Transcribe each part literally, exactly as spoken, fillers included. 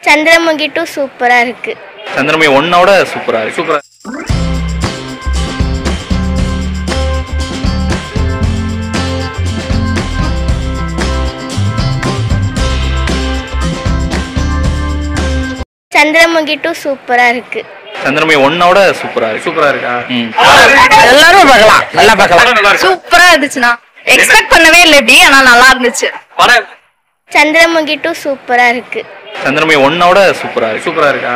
Chandramukhi two சூப்பரா இருக்கு. சந்திரமுகி ஒன்னோட சூப்பரா இருக்கு. சூப்பரா சந்திரமுகி டூ சூப்பரா இருக்கு. சந்திரமுகி ஒன்னோட சூப்பரா இருக்கு. சூப்பரா இருக்கா? எல்லாரும் பார்க்கலாம், நல்லா பார்க்கலாம். சூப்பரா இருந்துச்சுனா எக்ஸ்பெக்ட் பண்ணவே இல்ல இப்படி, ஆனா நல்லா இருந்துச்சு. சந்திரமுகி டூ சூப்பரா இருக்கு. சந்திரமுகி ஒன்னோட சூப்பரா இருக்கு. சூப்பரா இருக்கா?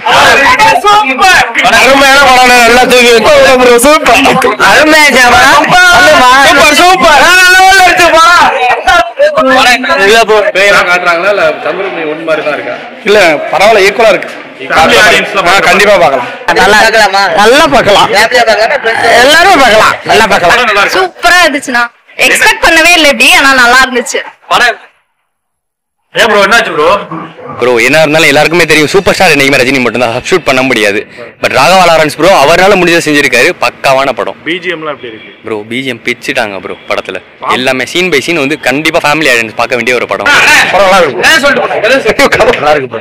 அருமையான படம், நல்லா தூக்கி ப்ரோ. சூப்பர், அருமையா ஜாமா. சூப்பர் சூப்பர், நல்லா இருக்குப்பா. இல்ல ப்ரோ, பேரா காட்றாங்களா இல்ல சந்திரமுகி ஒன் மாதிரி தான் இருக்கா? இல்ல பரவாயில்லை, ஈக்குவலா இருக்கு. கண்டிப்பா பார்க்கலாம். நல்லா பார்க்கலாமா? நல்லா பார்க்கலாம், எல்லாரும் பார்க்கலாம், நல்லா பார்க்கலாம். சூப்பரா இருந்துச்சுனா எக்ஸ்பெக்ட் பண்ணவே இல்ல இப்படி, ஆனா நல்லா இருந்துச்சு. ஏன் ப்ரோ, என்னாச்சு ப்ரோ? ப்ரோ என்ன இருந்தாலும் எல்லாருக்குமே தெரியும், சூப்பர் ஸ்டார் என்னைக்குமே ரஜினி மட்டும் தான் சப்ஸ்டியூட் பண்ண முடியாது. பட் ராகவா லாரன்ஸ் ப்ரோ அவரால் முடிஞ்சதை செஞ்சிருக்காரு. பக்காவான படம். பிஜிஎம்லாம் எப்படி இருக்கு ப்ரோ? பிஜிஎம் பிச்சிட்டாங்க ப்ரோ படத்துல. எல்லாமே சீன் பை சீன் வந்து கண்டிப்பா ஃபேமிலி ஆடியன்ஸ் பார்க்க வேண்டிய ஒரு படம். நல்லா இருக்கு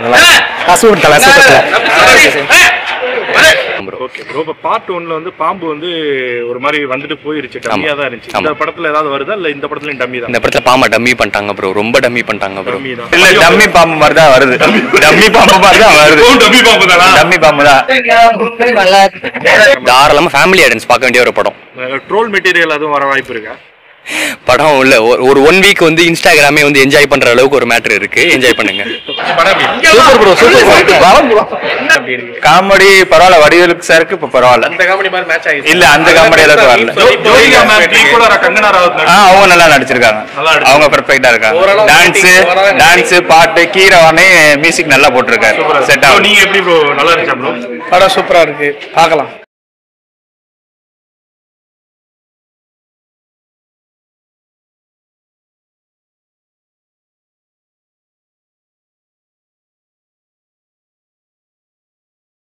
ப்ரோ. ஓகே ப்ரோ, இப்போ பார்ட் ஒன்ல வந்து பாம்பு வந்து ஒரு மாதிரி வந்துட்டு போயிருச்சு, டம்மியா தான் இருந்துச்சு. இந்த படத்துல ஏதாவது வருதா இல்ல இந்த படத்துலயும் டம்மி தான்? இந்த படத்துல பாம்பை டம்மி பண்ணிட்டாங்க ப்ரோ, ரொம்ப டம்மி பண்ணிட்டாங்க ப்ரோ. இல்ல டம்மி பாம்பு மாதிரி தான் வருது. டம்மி பாம்பு மாதிரி தான் வருது. டம்மி பாம்பு தான், டம்மி பாம்பு தான். தாராளமா ஃபேமிலி ஆடியன்ஸ் பார்க்க வேண்டிய ஒரு படம். ட்ரோல் மெட்டீரியல் அதுவும் வர வாய்ப்பு இருக்கா? படம் இல்ல, ஒரு ஒன் வீக் வந்து இன்ஸ்டாகிராமே வந்து என்ஜாய் பண்ற அளவுக்கு ஒரு மேட்டர் இருக்கு. என்ஜாய் பண்ணுங்க. Super bro, super. காமெடி பரவாயில்ல, வடிவேலுக்கு சாருக்கு இப்ப பரவாயில்ல. அந்த காமெடி மாதிரி மேட்ச் ஆயிடுச்சு. இல்ல அந்த காமெடி அளவுக்கு வரல. ஜோதிகா மேம் ஈக்குவலா கங்கனா ராவத். ஆ அவங்க நல்லா நடிச்சிருக்காங்க. அவங்க பெர்ஃபெக்ட்டா இருக்காங்க. டான்ஸ் டான்ஸ் பாட்டு கீரவானே மியூசிக் நல்லா போட்டுருக்காரு. செட் ஆகும். நீங்க எப்படி ப்ரோ? நல்லா இருந்துச்சா ப்ரோ? படம் சூப்பரா இருக்கு, பார்க்கலாம்.